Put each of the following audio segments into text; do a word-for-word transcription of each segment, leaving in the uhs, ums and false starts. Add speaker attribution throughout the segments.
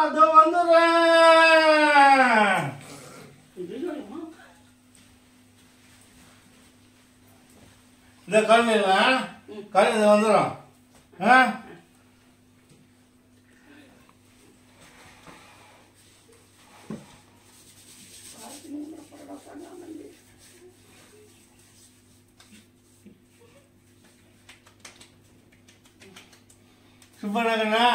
Speaker 1: அதோ வந்துடுறேன். இந்த கல்வியில் கல்வி வந்துடும். ஆ சுப்பண்ணா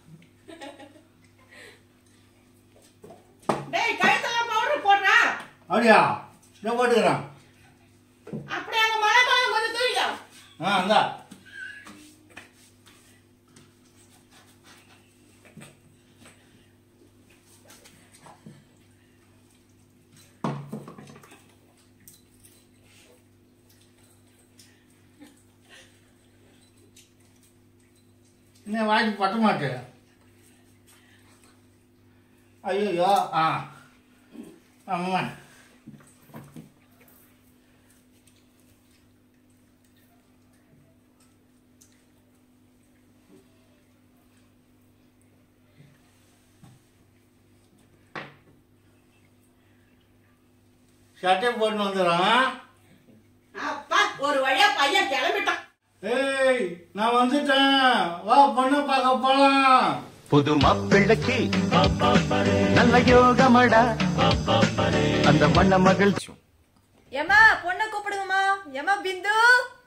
Speaker 2: டேய் கைத்தல பவுடர் போடுறா.
Speaker 1: அப்படியா? நான் போட்டுக்கிறேன்.
Speaker 2: அப்படியே அந்த மலை மலை கொஞ்சம் தூக்கியா.
Speaker 1: ஆ அந்தா இன்னும் வாங்கி பட்ட மாட்டேன். ஐயோ ஆ ஆமா சட்டை போட்டு வந்துடுறான்.
Speaker 2: அப்பா ஒரு வழியா பையன் கிளம்பிட்டான்.
Speaker 1: ஏய் நான் வந்துட்டேன், வா பொண்ணு பார்க்க போலாம்.
Speaker 3: புது மாப்பிள்ளைக்கு நல்ல யோகமடா அந்த வண்ண மகிழ்ச்சி.
Speaker 4: ஏமா பொண்ணை கூப்பிடுங்கம்மா. ஏமா பிந்து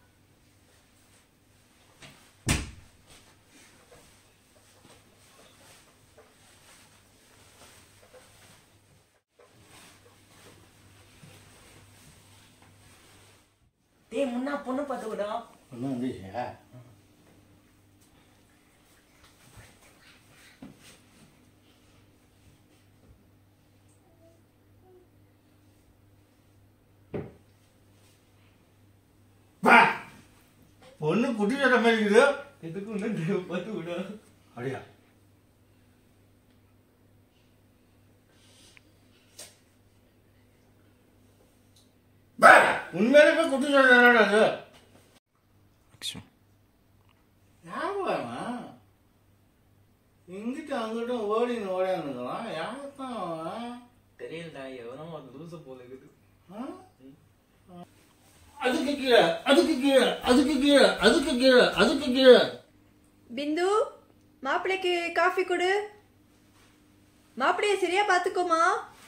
Speaker 2: டேய் முன்னா பொண்ணு பார்த்து விடா.
Speaker 1: ஒன்றும் வந்துச்சா? பொண்ணு குட்டி சட்டை மாதிரி இருக்குது.
Speaker 5: இதுக்கு ஒன்றும் பார்த்து விடா.
Speaker 1: அப்படியா? உண்மையிலே குட்டி சட்டை அது யாரும் இங்கிட்ட அங்கிட்டும் ஓடின்னு ஓடியாந்துக்கலாம். யாருத்தான்
Speaker 5: தெரியலடா, எவனோ அது லூசு போல இருக்குது.
Speaker 1: அதுக்கு கீழே அதுக்கு கீழே அதுக்கு கீழே அதுக்கு கீழே அதுக்கு கீழே.
Speaker 4: பிந்து மாப்பிள்ளைக்கு காஃபி கொடு. மாப்பிள்ளைய சரியா பாத்துக்கோமா.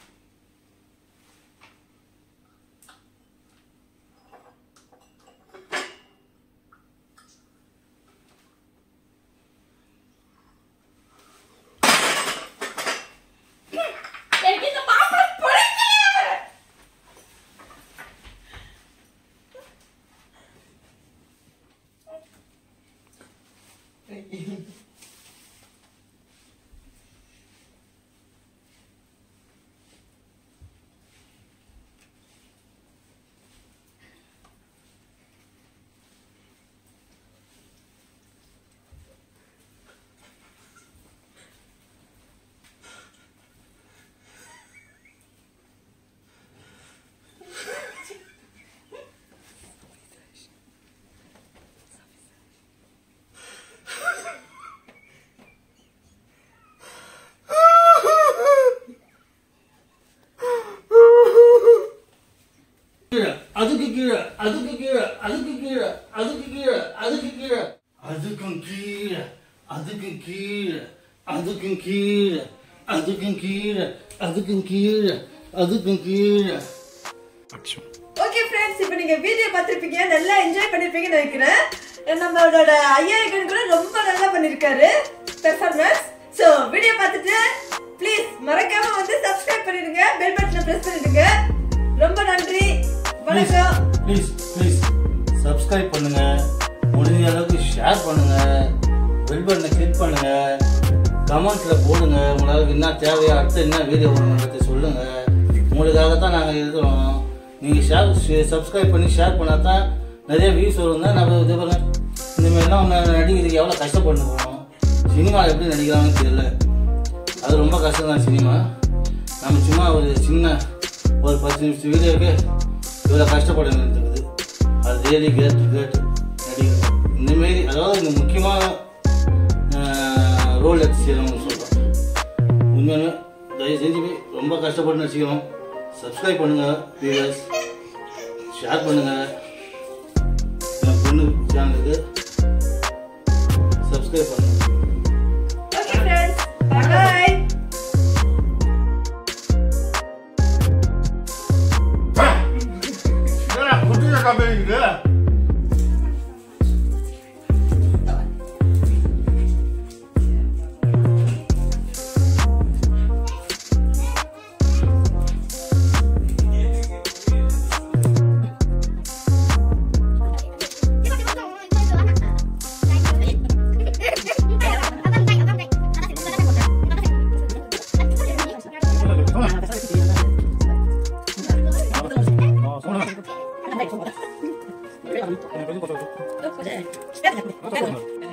Speaker 1: அதுக்கு கீழே அதுக்கு கீழே அதுக்கு கீழே அதுக்கு கீழே அதுக்கு கீழே அதுக்கும் கீழே அதுக்கு கீழே அதுக்கும் கீழே அதுக்கும் கீழே அதுக்கும் கீழே அதுக்கும் கீழே.
Speaker 4: ஓகே ஃப்ரெண்ட்ஸ், இப்போ நீங்க வீடியோ பார்த்திருப்பீங்க, நல்லா என்ஜாய் பண்ணிருப்பீங்கன்னு நினைக்கிறேன். நம்மளோட ஐயாயிரம் கூட ரொம்ப நல்லா பண்ணிருக்காரு பெர்ஃபார்மன்ஸ். சோ வீடியோ பார்த்துட்டு ப்ளீஸ் மறக்காம வந்து சப்ஸ்கிரைப் பண்ணிடுங்க, பெல் பட்டனை பிரஸ் பண்ணிடுங்க. ரொம்ப நன்றி, வணக்கம்.
Speaker 1: ப்ளீஸ் ப்ளீஸ் சப்ஸ்கிரைப் பண்ணுங்க, முடிஞ்ச அளவுக்கு ஷேர் பண்ணுங்க, பெல் பட்டனை கிளிக் பண்ணுங்க, கமெண்ட்ஸ்ல போடுங்க. உங்களுக்கு என்ன தேவையா, அடுத்து என்ன வீடியோ பண்ணுங்கிறத சொல்லுங்க. உங்களுக்காகத்தான் நாங்கள் இருக்கிறோம். நீங்கள் ஷேர் சப்ஸ்கிரைப் பண்ணி ஷேர் பண்ணால் தான் நிறைய வியூஸ் வரும். தான் நம்ம இது பண்ண இந்த மாதிரிலாம் நடிக்கிறதுக்கு எவ்வளோ கஷ்டப்படணும். சினிமா எப்படி நடிக்கிறாங்கன்னு தெரியல, அது ரொம்ப கஷ்டம் தான் சினிமா. நம்ம சும்மா ஒரு சின்ன ஒரு பத்து நிமிஷம் வீடியோக்கு இவ்வளோ கஷ்டப்பட இருக்குது. அது ரியலி கிரேட் கிரேட் நடிகர். இந்தமாரி அதாவது இந்த முக்கியமான ரோல் எடுத்து செய்யறவங்க சொல்கிறோம். உண்மையாலுமே தயவு செஞ்சு ரொம்ப கஷ்டப்பட்டு நடிச்சிக்கிறோம். சப்ஸ்கிரைப் பண்ணுங்க வியூவர்ஸ், ஷேர் பண்ணுங்க. என் பொண்ணு சேனலுக்கு சப்ஸ்கிரைப் பண்ணுங்க.
Speaker 4: Okay friends, bye bye.
Speaker 1: என்னடா குட்டியா காமிக்குது?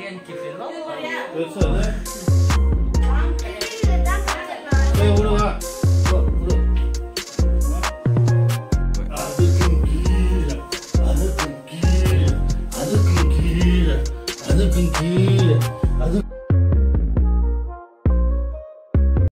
Speaker 5: Kalian keep it low.
Speaker 1: பெருசா இல்ல? ஏய், விடுவா.